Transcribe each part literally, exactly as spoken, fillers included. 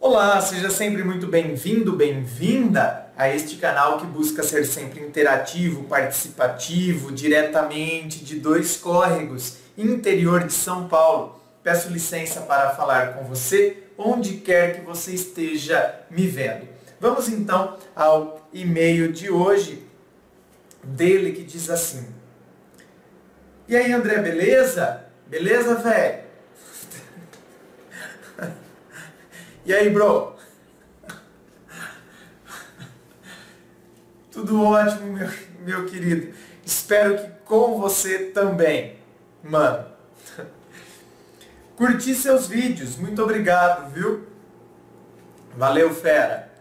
Olá, seja sempre muito bem-vindo, bem-vinda a este canal que busca ser sempre interativo, participativo, diretamente de Dois Córregos, interior de São Paulo. Peço licença para falar com você, onde quer que você esteja me vendo. Vamos então ao e-mail de hoje, dele que diz assim: E aí, André, beleza? Beleza, velho? E aí, bro? Tudo ótimo, meu, meu querido. Espero que com você também. Mano, curti seus vídeos. Muito obrigado, viu? Valeu, fera.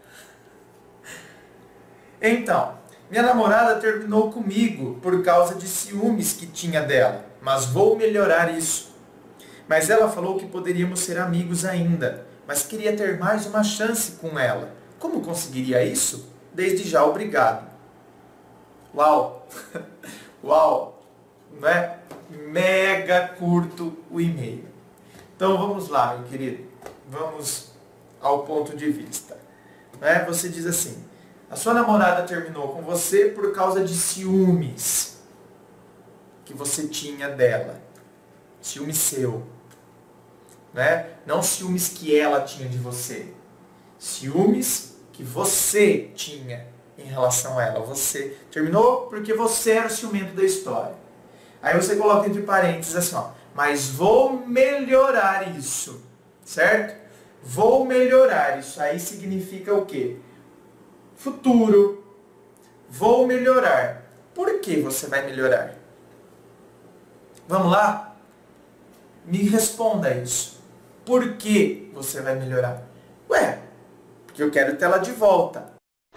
Então, minha namorada terminou comigo por causa de ciúmes que tinha dela. Mas vou melhorar isso. Mas ela falou que poderíamos ser amigos ainda. Mas queria ter mais uma chance com ela. Como conseguiria isso? Desde já, obrigado. Uau! Uau! Não é? Mega curto o e-mail. Então vamos lá, meu querido. Vamos ao ponto de vista. Não é? Você diz assim: a sua namorada terminou com você por causa de ciúmes que você tinha dela. Ciúme seu. Né? Não ciúmes que ela tinha de você. Ciúmes que você tinha em relação a ela. Você terminou porque você era o ciumento da história. Aí você coloca entre parênteses assim, ó, mas vou melhorar isso. Certo? Vou melhorar. Isso aí significa o quê? Futuro. Vou melhorar. Por que você vai melhorar? Vamos lá? Me responda isso. Por que você vai melhorar? Ué, porque eu quero ter ela de volta.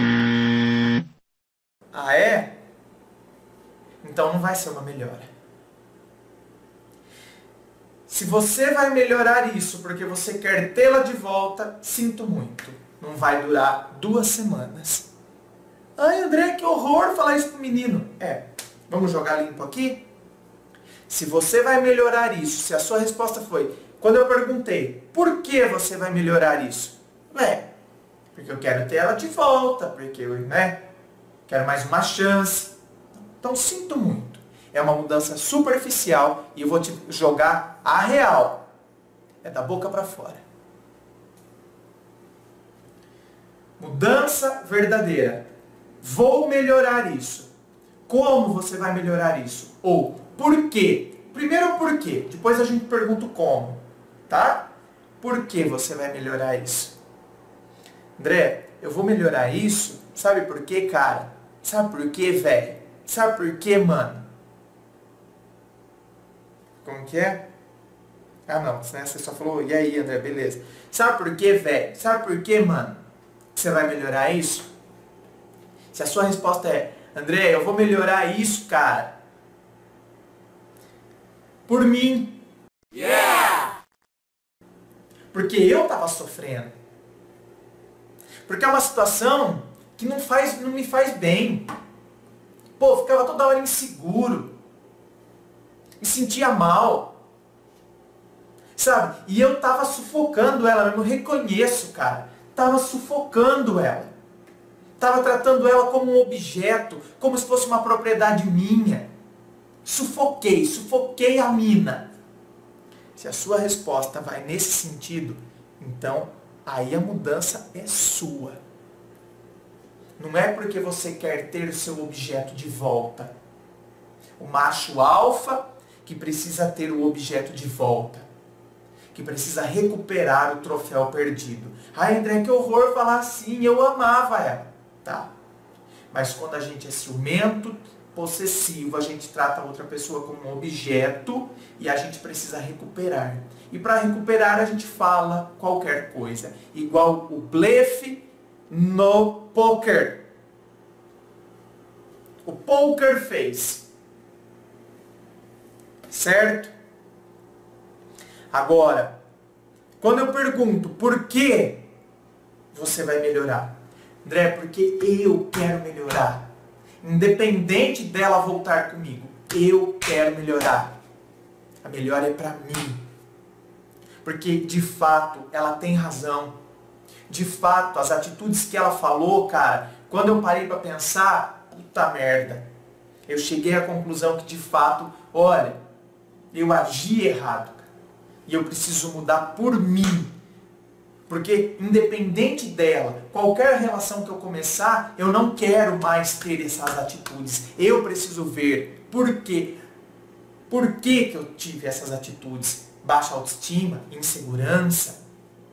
Ah, é? Então não vai ser uma melhora. Se você vai melhorar isso porque você quer tê-la de volta, sinto muito. Não vai durar duas semanas. Ai, André, que horror falar isso pro menino. É, vamos jogar limpo aqui? Se você vai melhorar isso, se a sua resposta foi... Quando eu perguntei, por que você vai melhorar isso? Ué, porque eu quero ter ela de volta, porque eu, né, quero mais uma chance. Então, sinto muito. É uma mudança superficial e eu vou te jogar a real. É da boca para fora. Mudança verdadeira. Vou melhorar isso. Como você vai melhorar isso? Ou, por quê? Primeiro o porquê, depois a gente pergunta o como. Tá? Por que você vai melhorar isso? André, eu vou melhorar isso? Sabe por quê, cara? Sabe por quê, velho? Sabe por quê, mano? Como que é? Ah, não, né? Você só falou, e aí, André, beleza. Sabe por quê, velho? Sabe por quê, mano? Que você vai melhorar isso? Se a sua resposta é, André, eu vou melhorar isso, cara. Por mim. Yeah! Porque eu estava sofrendo. Porque é uma situação que não, faz, não me faz bem. Pô, eu ficava toda hora inseguro. Me sentia mal. Sabe? E eu estava sufocando ela, eu não reconheço, cara. Estava sufocando ela. Estava tratando ela como um objeto, como se fosse uma propriedade minha. Sufoquei, sufoquei a mina. Se a sua resposta vai nesse sentido, então aí a mudança é sua. Não é porque você quer ter o seu objeto de volta. O macho alfa que precisa ter o objeto de volta. Que precisa recuperar o troféu perdido. Ai, André, que horror falar assim, eu amava ela. Tá. Mas quando a gente é ciumento, possessivo, a gente trata a outra pessoa como um objeto e a gente precisa recuperar. E para recuperar a gente fala qualquer coisa. Igual o blefe no poker. O poker face. Certo? Agora, quando eu pergunto por que você vai melhorar? André, porque eu quero melhorar. Independente dela voltar comigo, eu quero melhorar. A melhora é para mim. Porque, de fato, ela tem razão. De fato, as atitudes que ela falou, cara, quando eu parei para pensar, puta merda. Eu cheguei à conclusão que de fato, olha, eu agi errado, cara. E eu preciso mudar por mim. Porque independente dela, qualquer relação que eu começar, eu não quero mais ter essas atitudes. Eu preciso ver por quê. Por que que eu tive essas atitudes? Baixa autoestima, insegurança.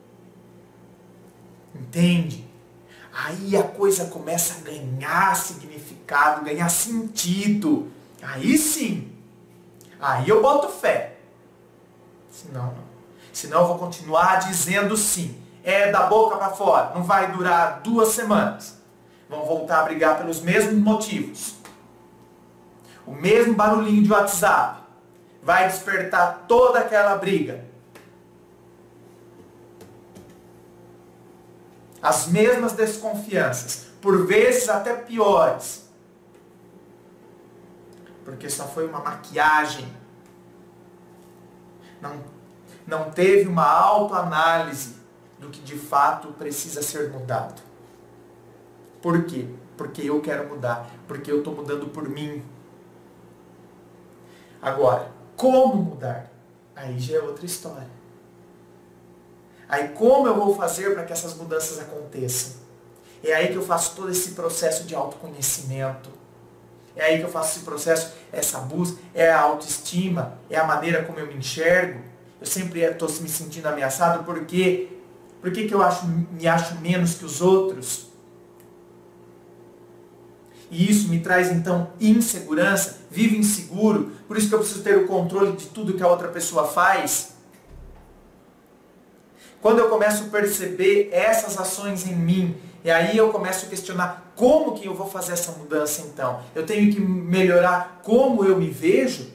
Entende? Aí a coisa começa a ganhar significado, ganhar sentido. Aí sim. Aí eu boto fé. Senão não. Senão eu vou continuar dizendo sim. É da boca para fora. Não vai durar duas semanas. Vão voltar a brigar pelos mesmos motivos. O mesmo barulhinho de WhatsApp vai despertar toda aquela briga. As mesmas desconfianças. Por vezes até piores. Porque só foi uma maquiagem. Não, não teve uma autoanálise do que de fato precisa ser mudado. Por quê? Porque eu quero mudar. Porque eu estou mudando por mim. Agora, como mudar? Aí já é outra história. Aí como eu vou fazer para que essas mudanças aconteçam? É aí que eu faço todo esse processo de autoconhecimento. É aí que eu faço esse processo, essa busca, é a autoestima, é a maneira como eu me enxergo. Eu sempre estou me sentindo ameaçado, por quê? Por que que eu acho, me acho menos que os outros? E isso me traz então insegurança, vivo inseguro, por isso que eu preciso ter o controle de tudo que a outra pessoa faz. Quando eu começo a perceber essas ações em mim, e aí eu começo a questionar como que eu vou fazer essa mudança então? Eu tenho que melhorar como eu me vejo?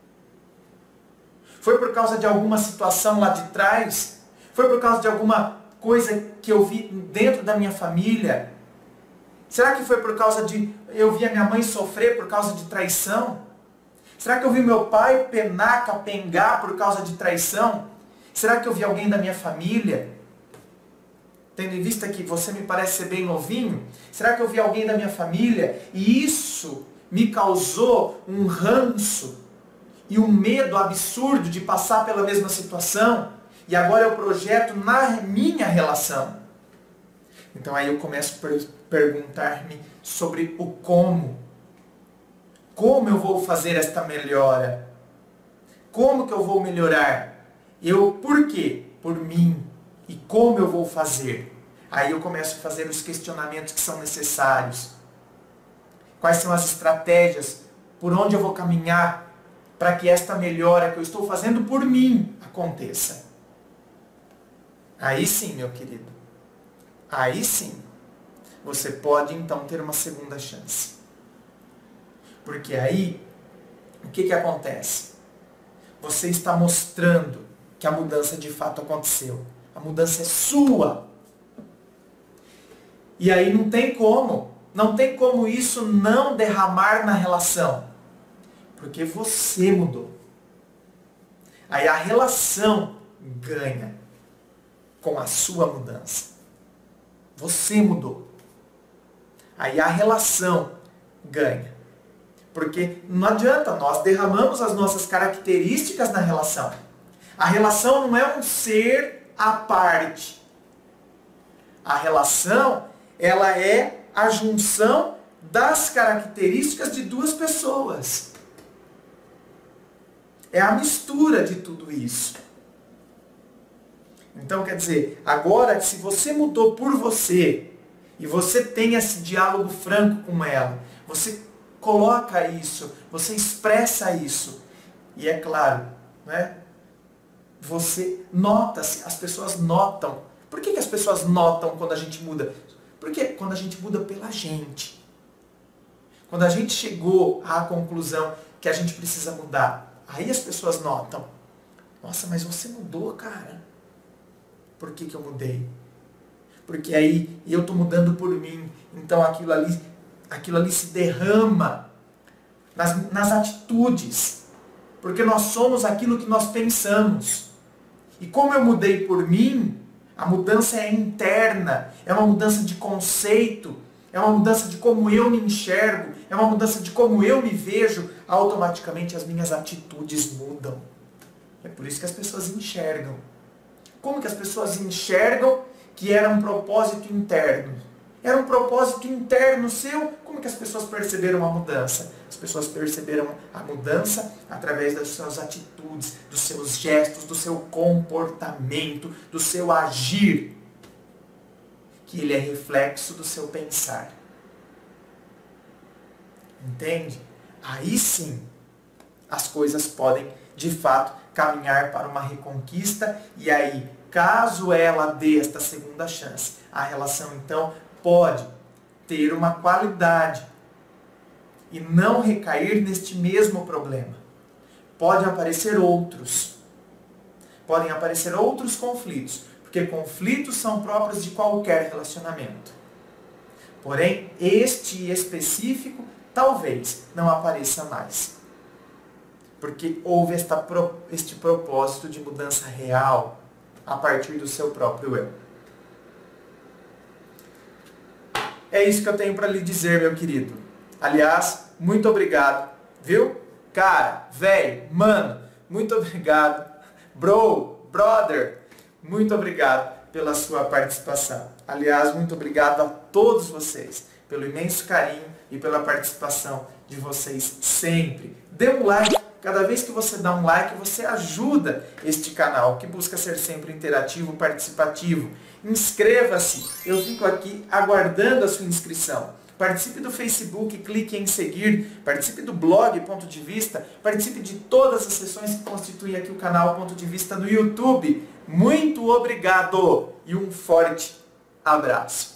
Foi por causa de alguma situação lá de trás? Foi por causa de alguma coisa que eu vi dentro da minha família? Será que foi por causa de eu vi a minha mãe sofrer por causa de traição? Será que eu vi meu pai penar, capengar por causa de traição? Será que eu vi alguém da minha família? Tendo em vista que você me parece ser bem novinho, será que eu vi alguém da minha família e isso me causou um ranço e um medo absurdo de passar pela mesma situação? E agora eu projeto na minha relação. Então aí eu começo a perguntar-me sobre o como. Como eu vou fazer esta melhora? Como que eu vou melhorar? Eu, por quê? Por mim. E como eu vou fazer? Aí eu começo a fazer os questionamentos que são necessários. Quais são as estratégias? Por onde eu vou caminhar para que esta melhora que eu estou fazendo por mim aconteça? Aí sim, meu querido. Aí sim. Você pode então ter uma segunda chance. Porque aí, o que que acontece? Você está mostrando que a mudança de fato aconteceu. A mudança é sua. E aí não tem como. Não tem como isso não derramar na relação. Porque você mudou. Aí a relação ganha com a sua mudança. Você mudou. Aí a relação ganha. Porque não adianta, nós derramamos as nossas características na relação. A relação não é um ser à parte. A relação, ela é a junção das características de duas pessoas. É a mistura de tudo isso. Então, quer dizer, agora se você mudou por você, e você tem esse diálogo franco com ela, você coloca isso, você expressa isso, e é claro, né? Você nota-se, as pessoas notam. Por que que as pessoas notam quando a gente muda? Porque quando a gente muda pela gente. Quando a gente chegou à conclusão que a gente precisa mudar, aí as pessoas notam. Nossa, mas você mudou, cara. Por que que eu mudei? Porque aí eu estou mudando por mim. Então aquilo ali, aquilo ali se derrama nas, nas atitudes. Porque nós somos aquilo que nós pensamos. E como eu mudei por mim, A mudança é interna, é uma mudança de conceito, é uma mudança de como eu me enxergo, é uma mudança de como eu me vejo, automaticamente as minhas atitudes mudam. É por isso que as pessoas enxergam. Como que as pessoas enxergam que era um propósito interno? Era um propósito interno seu. Como que as pessoas perceberam a mudança? As pessoas perceberam a mudança através das suas atitudes, dos seus gestos, do seu comportamento, do seu agir. Que ele é reflexo do seu pensar. Entende? Aí sim, as coisas podem, de fato, caminhar para uma reconquista. E aí, caso ela dê esta segunda chance, a relação então pode ter uma qualidade e não recair neste mesmo problema. Podem aparecer outros. Podem aparecer outros conflitos, porque conflitos são próprios de qualquer relacionamento. Porém, este específico talvez não apareça mais. Porque houve esta, este propósito de mudança real a partir do seu próprio eu. É isso que eu tenho para lhe dizer, meu querido. Aliás, muito obrigado, viu? Cara, velho, mano, muito obrigado. Bro, brother, muito obrigado pela sua participação. Aliás, muito obrigado a todos vocês pelo imenso carinho e pela participação de vocês sempre. Dê um like. Cada vez que você dá um like, você ajuda este canal, que busca ser sempre interativo, participativo. Inscreva-se, eu fico aqui aguardando a sua inscrição. Participe do Facebook, clique em seguir, participe do blog Ponto de Vista, participe de todas as sessões que constituem aqui o canal Ponto de Vista no YouTube. Muito obrigado e um forte abraço.